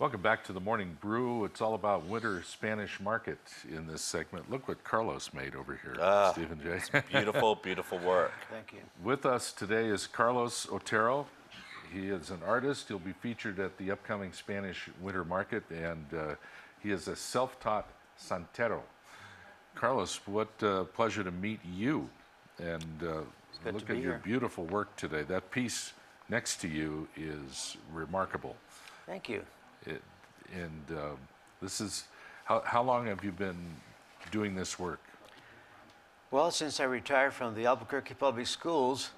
Welcome back to the Morning Brew. It's all about winter Spanish market in this segment. Look what Carlos made over here, Stephen J. Beautiful, beautiful work. Thank you. With us today is Carlos Otero. He is an artist. He'll be featured at the upcoming Spanish winter market, and he is a self-taught santero. Carlos, what pleasure to meet you. And look at your beautiful work today. That piece next to you is remarkable. Thank you. This is, how long have you been doing this work? Well, since I retired from the Albuquerque Public Schools,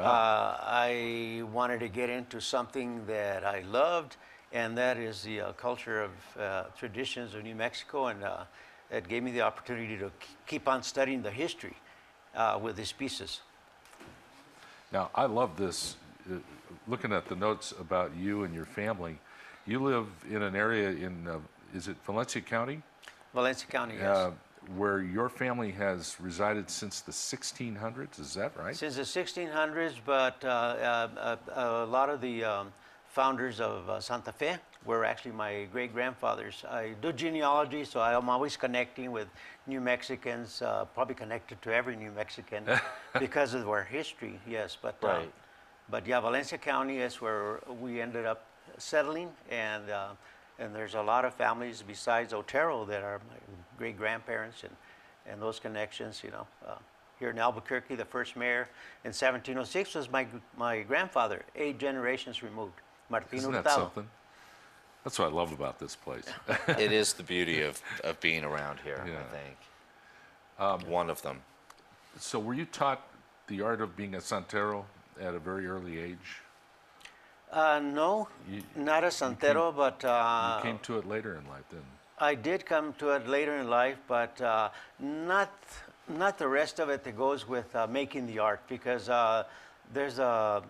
I wanted to get into something that I loved, and that is the culture of traditions of New Mexico, and it gave me the opportunity to keep on studying the history with these pieces. Now, I love this, looking at the notes about you and your family. You live in an area in, is it Valencia County? Valencia County, yes. Where your family has resided since the 1600s, is that right? Since the 1600s, but a lot of the founders of Santa Fe were actually my great-grandfathers. I do genealogy, so I'm always connecting with New Mexicans, probably connected to every New Mexican because of our history, yes. But, right. But yeah, Valencia County is where we ended up settling, and there's a lot of families besides Otero that are my great-grandparents and those connections, you know. Here in Albuquerque, the first mayor in 1706 was my grandfather, 8 generations removed, Martin Isn't Hurtado. that something? That's what I love about this place. It is the beauty of being around here, Yeah. I think. One of them. So were you taught the art of being a santero at a very early age? No, not a santero, but... you came to it later in life, then? I did come to it later in life, but not the rest of it that goes with making the art, because there's a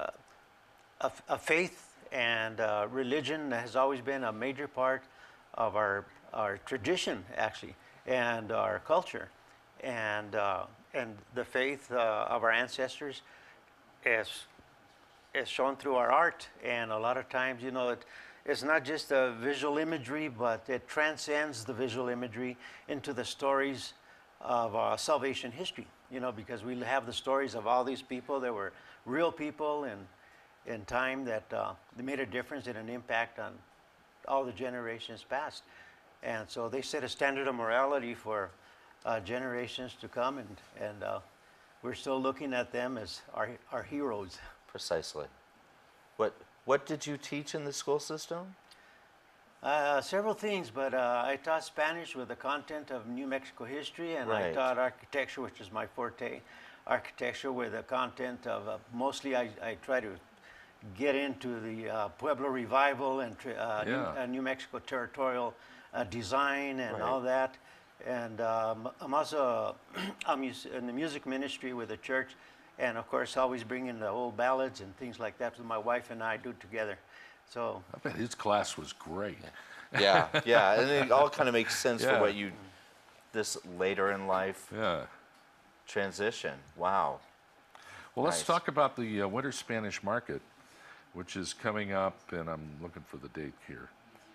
faith and religion that has always been a major part of our tradition, actually, and our culture, and the faith of our ancestors is shown through our art. And a lot of times, you know, it's not just a visual imagery, but it transcends the visual imagery into the stories of salvation history, you know, because we have the stories of all these people that were real people in time that they made a difference and an impact on all the generations past. And so they set a standard of morality for generations to come, and we're still looking at them as our heroes. Precisely. What did you teach in the school system? Several things, but I taught Spanish with the content of New Mexico history, and Right. I taught architecture, which is my forte. Architecture with the content of, mostly I try to get into the Pueblo revival and New Mexico territorial design and all that. And I'm also in the music ministry with the church, and of course always bringing the old ballads and things like that that my wife and I do together. So I bet his class was great. Yeah, yeah, and it all kind of makes sense for what you, this later in life transition. Wow. Well, Nice. let's talk about the winter Spanish market, which is coming up, and I'm looking for the date here.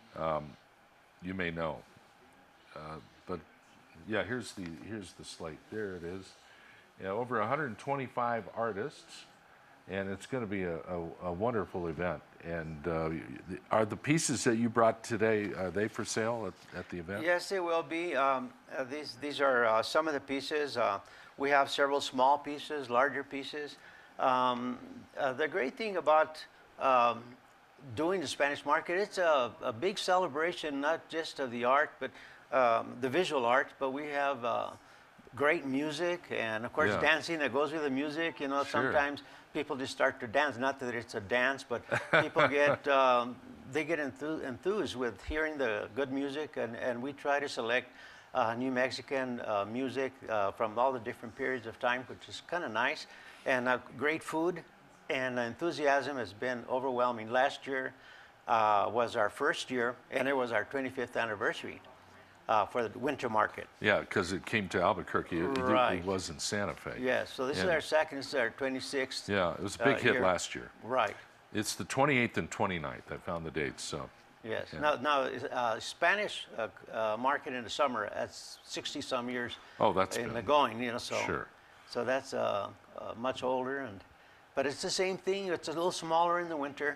You may know, but yeah, here's the slate. There it is. Yeah, over 125 artists, and it's going to be a wonderful event. And are the pieces that you brought today, are they for sale at the event? yes, they will be. These are some of the pieces. We have several small pieces, larger pieces. The great thing about doing the Spanish market, it's a big celebration, not just of the art, but the visual art, but we have great music, and of course dancing that goes with the music. You know, sometimes people just start to dance. Not that it's a dance, but people get they get enthused with hearing the good music, and we try to select New Mexican music from all the different periods of time, which is kind of nice, and great food, and enthusiasm has been overwhelming. Last year was our first year, and it was our 25th anniversary. For the winter market. Yeah, because it came to Albuquerque. It was in Santa Fe. Yes, so this is our second, this is our 26th. Yeah, it was a big hit last year. Right. It's the 28th and 29th. I found the dates. So. Yes. Yeah. Now, Spanish market in the summer, that's 60-some years Oh, that's in been, the going, you know, so. sure. So that's much older, but it's the same thing. It's a little smaller in the winter.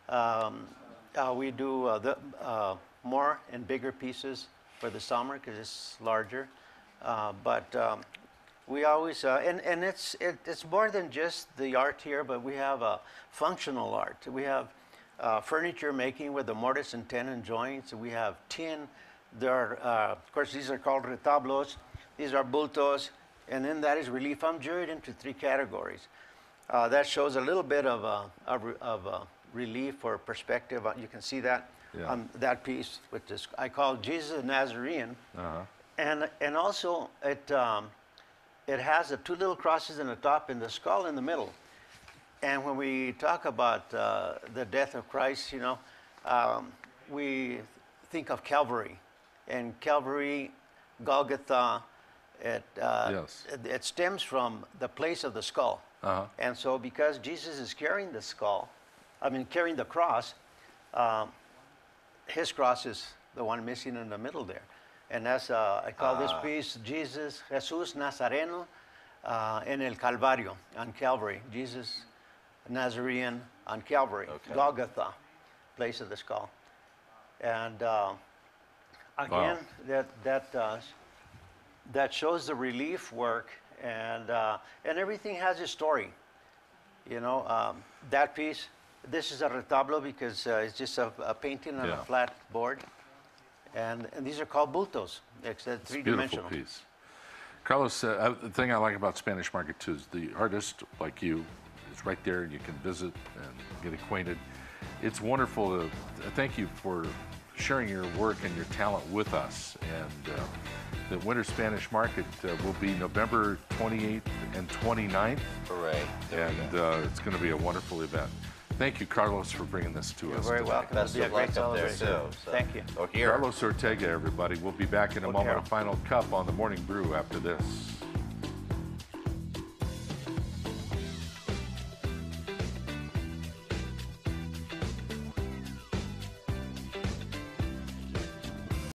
We do more and bigger pieces for the summer because it's larger. But we always, and it's more than just the art here, but we have functional art. We have furniture making with the mortise and tenon joints. We have tin. There are, of course, these are called retablos. These are bultos. And then that is relief. I'm juried into 3 categories. That shows a little bit of relief or perspective. You can see that on that piece, which is I call Jesus the Nazarene. And also it has the 2 little crosses in the top and the skull in the middle. And when we talk about the death of Christ, you know, we think of Calvary, and Calvary, Golgotha. It stems from the place of the skull. And so because Jesus is carrying the skull, carrying the cross, his cross is the one missing in the middle there. And that's, I call this piece Jesus, Jesús Nazareno en el Calvario, on Calvary. Jesus Nazarene on Calvary, Golgotha, place of the skull. And again, that shows the relief work, and everything has a story. You know, that piece, this is a retablo because it's just a painting on a flat board. And these are called bultos. It's a 3-dimensional. Beautiful piece. Carlos, the thing I like about Spanish Market too is the artist like you is right there, and you can visit and get acquainted. It's wonderful to thank you for sharing your work and your talent with us. And the Winter Spanish Market will be November 28th and 29th. Hooray. And it's going to be a wonderful event. Thank you, Carlos, for bringing this to us. You're very today. welcome. Best It'll be a of great luck up there, celebration. too. So. Thank you. Here. Carlos Ortega, everybody. We'll be back in a moment. Otero. A final cup on the Morning Brew after this.